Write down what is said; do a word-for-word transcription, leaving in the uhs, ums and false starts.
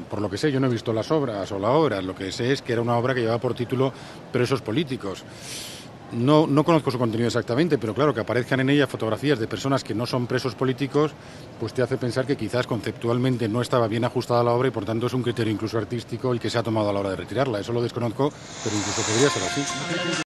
por lo que sé, yo no he visto las obras o la obra, lo que sé es que era una obra que llevaba por título Presos políticos. No, no conozco su contenido exactamente, pero claro, que aparezcan en ella fotografías de personas que no son presos políticos, pues te hace pensar que quizás conceptualmente no estaba bien ajustada la obra y por tanto es un criterio incluso artístico el que se ha tomado a la hora de retirarla. Eso lo desconozco, pero incluso podría ser así.